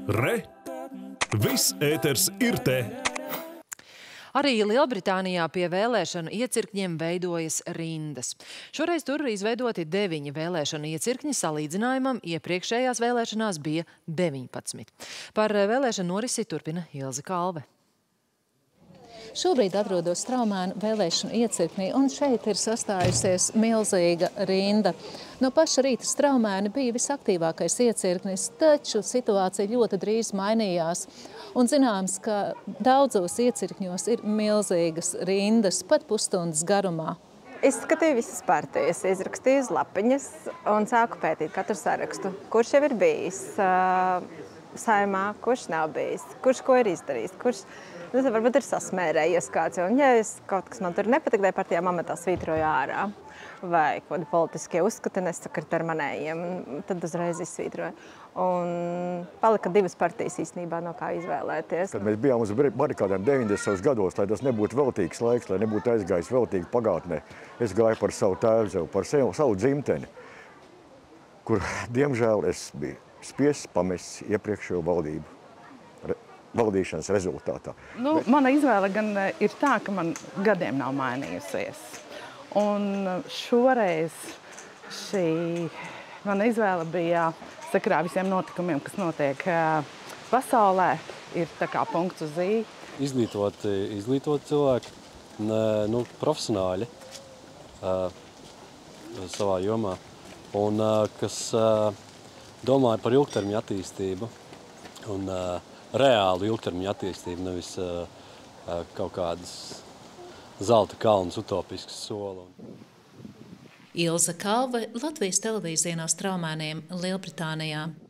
Re! Viss ēters ir te! Arī Lielbritānijā pie vēlēšanu iecirkņiem veidojas rindas. Šoreiz tur ir izveidoti 9 vēlēšanu iecirkņi, salīdzinājumam iepriekšējās vēlēšanās bija 19. Par vēlēšanu norisi turpina Ilze Kalve. Šobrīd atrodos Straumēnu vēlēšanu iecirknī, un šeit ir sastājusies milzīga rinda. No paša rīta Straumēni bija visaktīvākais iecirknis, taču situācija ļoti drīz mainījās. Un zināms, ka daudzos iecirkņos ir milzīgas rindas, pat pusstundas garumā. Izskatīju visas partijas, izrakstīju uz lapiņas un sāku pētīt katru sarakstu. Kurš jau ir bijis Saeimā, kurš nav bijis, kurš ko ir izdarījis, kurš varbūt ir sasmērējies kāds. Un, ja kaut kas man tur nepatīk, tai partijā mamatā svītroju ārā. Vai kādi politiskie uzskati nesakrit ar manējiem, tad uzreiz izsvītroju. Un palika 2 partijas īstenībā, no kā izvēlēties. Kad mēs bijām uz barikādēm 90. gados, lai tas nebūtu veltīgs laiks, lai nebūtu aizgājis veltīgi pagātnē, es gāju par savu tēvzemu, par savu dzimteni, kur, diemžēl, es biju spiests pamest iepriekšējo valdīšanas rezultātā. Mana izvēle gan ir tā, ka man gadiem nav mainījusies. Un šoreiz šī mana izvēle bija sakarā visiem notikumiem, kas notiek pasaulē, ir tā kā punkts uz I. Izglītoti cilvēki, profesionāļi savā jomā, un kas domāja par ilgtermiņa attīstību un reālu ilgtermiņa attīstību, nevis kaut kādas zelta kalnas utopiskas soli. Ilze Kalve, Latvijas televīzijā no Straumēniem, Lielbritānijā.